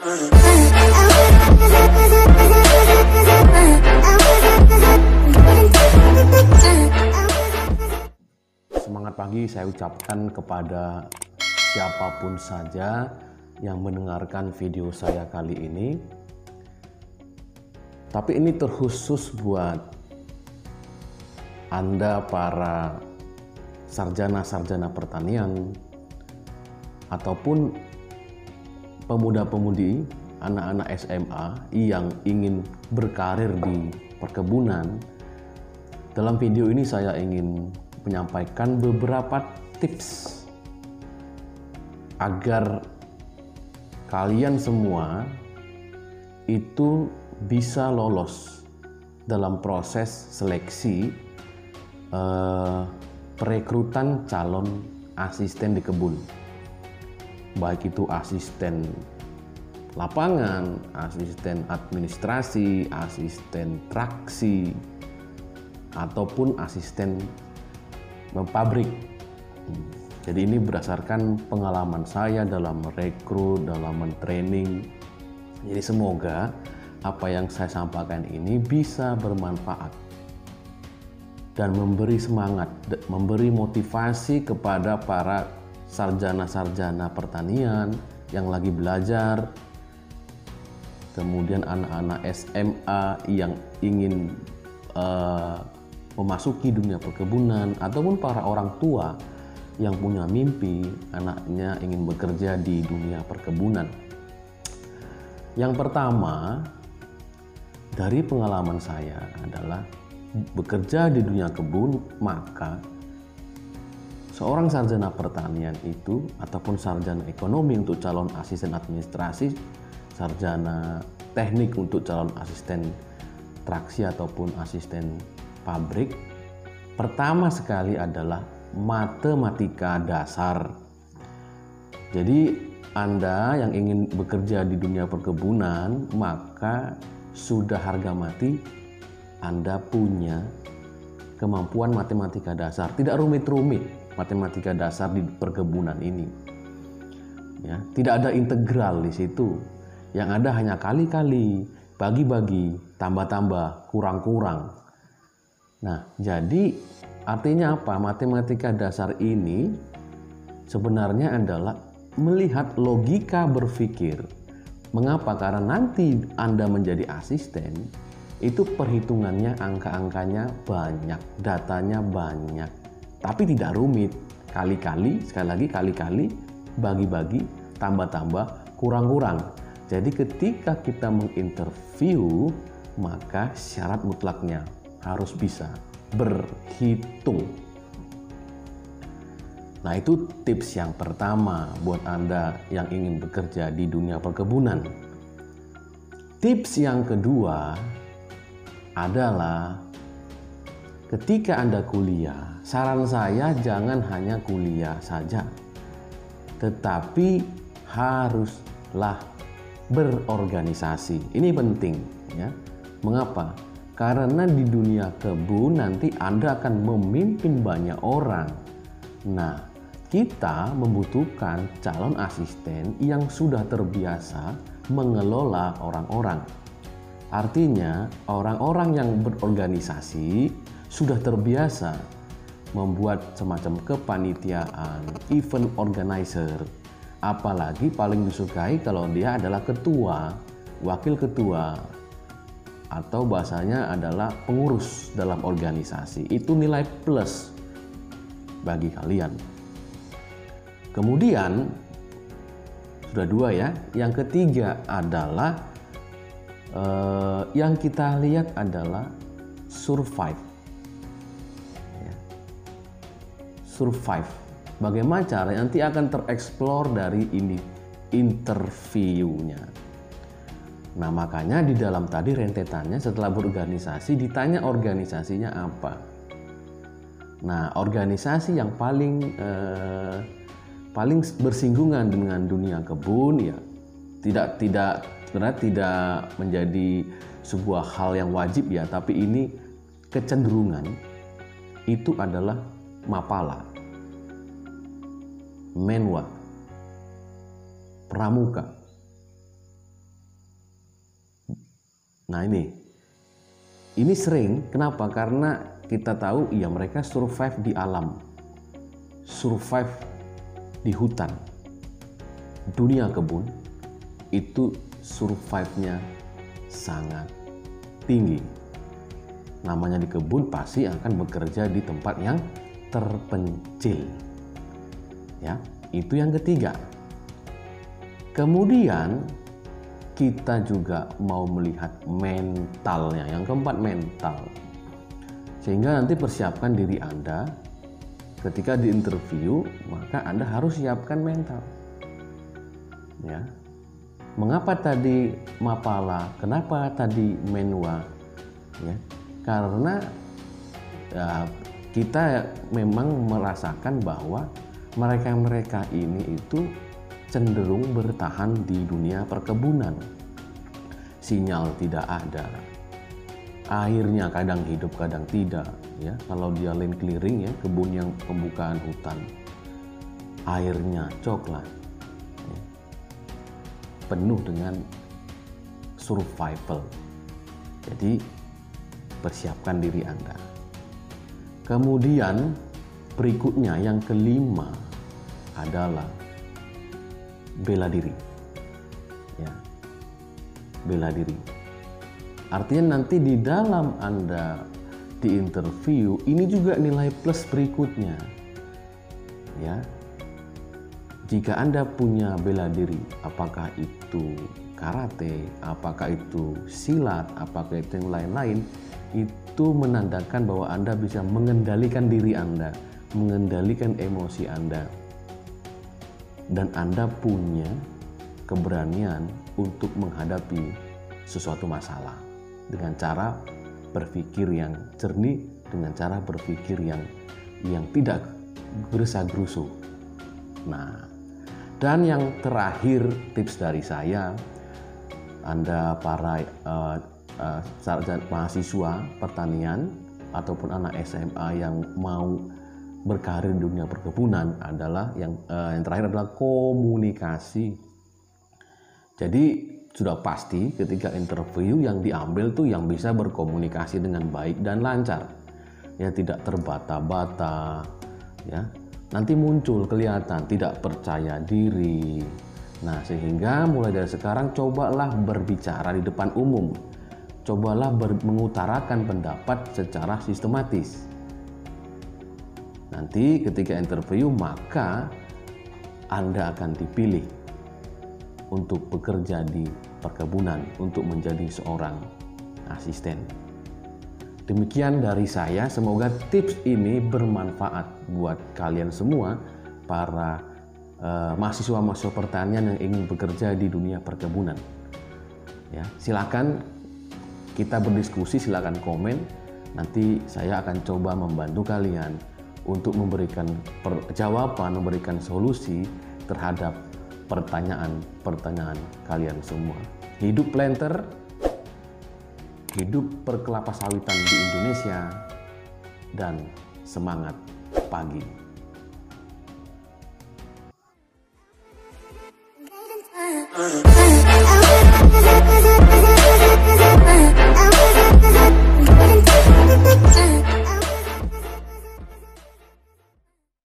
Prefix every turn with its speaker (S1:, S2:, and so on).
S1: Semangat pagi saya ucapkan kepada siapapun saja yang mendengarkan video saya kali ini. Tapi ini terkhusus buat Anda para sarjana-sarjana pertanian ataupun pemuda-pemudi, anak-anak SMA yang ingin berkarir di perkebunan. Dalam video ini saya ingin menyampaikan beberapa tips agar kalian semua itu bisa lolos dalam proses seleksi perekrutan calon asisten di kebun, baik itu asisten lapangan, asisten administrasi, asisten traksi, ataupun asisten pabrik. Jadi ini berdasarkan pengalaman saya dalam merekrut, dalam mentraining. Jadi semoga apa yang saya sampaikan ini bisa bermanfaat dan memberi semangat, memberi motivasi kepada para sarjana-sarjana pertanian yang lagi belajar, kemudian anak-anak SMA yang ingin memasuki dunia perkebunan, ataupun para orang tua yang punya mimpi anaknya ingin bekerja di dunia perkebunan. Yang pertama, dari pengalaman saya adalah bekerja di dunia kebun, maka seorang sarjana pertanian itu ataupun sarjana ekonomi untuk calon asisten administrasi, sarjana teknik untuk calon asisten traksi ataupun asisten pabrik, pertama sekali adalah matematika dasar. Jadi Anda yang ingin bekerja di dunia perkebunan, maka sudah harga mati Anda punya kemampuan matematika dasar. Tidak rumit-rumit matematika dasar di perkebunan ini. Ya, tidak ada integral di situ. Yang ada hanya kali-kali, bagi-bagi, tambah-tambah, kurang-kurang. Nah, jadi artinya apa? Matematika dasar ini sebenarnya adalah melihat logika berpikir. Mengapa? Karena nanti Anda menjadi asisten, itu perhitungannya, angka-angkanya banyak, datanya banyak, tapi tidak rumit. Kali-kali, sekali lagi kali-kali, bagi-bagi, tambah-tambah, kurang-kurang. Jadi ketika kita menginterview, maka syarat mutlaknya harus bisa berhitung. Nah, itu tips yang pertama buat Anda yang ingin bekerja di dunia perkebunan. Tips yang kedua adalah ketika Anda kuliah, saran saya jangan hanya kuliah saja, tetapi haruslah berorganisasi. Ini penting, ya. Mengapa? Karena di dunia kebun nanti Anda akan memimpin banyak orang. Nah, kita membutuhkan calon asisten yang sudah terbiasa mengelola orang-orang. Artinya, orang-orang yang berorganisasi sudah terbiasa membuat semacam kepanitiaan, event organizer. Apalagi paling disukai kalau dia adalah ketua, wakil ketua, atau bahasanya adalah pengurus dalam organisasi. Itu nilai plus bagi kalian. Kemudian sudah dua ya. Yang ketiga adalah yang kita lihat adalah survive. Ya. Survive. Bagaimana cara nanti akan tereksplor dari ini interviewnya. Nah, makanya di dalam tadi rentetannya setelah berorganisasi ditanya organisasinya apa. Nah, organisasi yang paling bersinggungan dengan dunia kebun ya sebenarnya tidak menjadi sebuah hal yang wajib ya, tapi ini kecenderungan itu adalah Mapala, Menwa, Pramuka, Nah ini sering, kenapa? Karena kita tahu ya mereka survive di alam, survive di hutan, dunia kebun, itu survive-nya sangat tinggi. Namanya di kebun pasti akan bekerja di tempat yang terpencil. Ya, itu yang ketiga. Kemudian kita juga mau melihat mentalnya. Yang keempat, mental. Sehingga nanti persiapkan diri Anda ketika di interview, maka Anda harus siapkan mental. Ya. Mengapa tadi Mapala? Kenapa tadi Menwa? Ya. Karena kita memang merasakan bahwa mereka-mereka ini itu cenderung bertahan di dunia perkebunan. Sinyal tidak ada, airnya kadang hidup kadang tidak. Ya, kalau dia land clearing ya, kebun yang pembukaan hutan, airnya coklat, ya, penuh dengan survival. Jadi persiapkan diri Anda. Kemudian berikutnya yang kelima adalah bela diri. Ya. Bela diri. Artinya nanti di dalam Anda di interview ini juga nilai plus berikutnya. Ya. Jika Anda punya bela diri, apakah itu karate, apakah itu silat, apakah itu yang lain-lain, itu menandakan bahwa Anda bisa mengendalikan diri Anda, mengendalikan emosi Anda. Dan Anda punya keberanian untuk menghadapi sesuatu masalah dengan cara berpikir yang jernih, dengan cara berpikir yang tidak gerasa-gerusu. Nah, dan yang terakhir tips dari saya, Anda para mahasiswa pertanian ataupun anak SMA yang mau berkarir di dunia perkebunan adalah yang terakhir adalah komunikasi. Jadi sudah pasti ketika interview yang diambil tuh yang bisa berkomunikasi dengan baik dan lancar, ya tidak terbata-bata, ya nanti muncul kelihatan tidak percaya diri. Nah sehingga mulai dari sekarang cobalah berbicara di depan umum, cobalah mengutarakan pendapat secara sistematis. Nanti ketika interview maka Anda akan dipilih untuk bekerja di perkebunan, untuk menjadi seorang asisten. Demikian dari saya, semoga tips ini bermanfaat buat kalian semua para mahasiswa-mahasiswa pertanian yang ingin bekerja di dunia perkebunan. Ya, silakan kita berdiskusi, silakan komen. Nanti saya akan coba membantu kalian untuk memberikan jawaban, memberikan solusi terhadap pertanyaan-pertanyaan kalian semua. Hidup planter, hidup perkelapa sawitan di Indonesia, dan semangat pagi.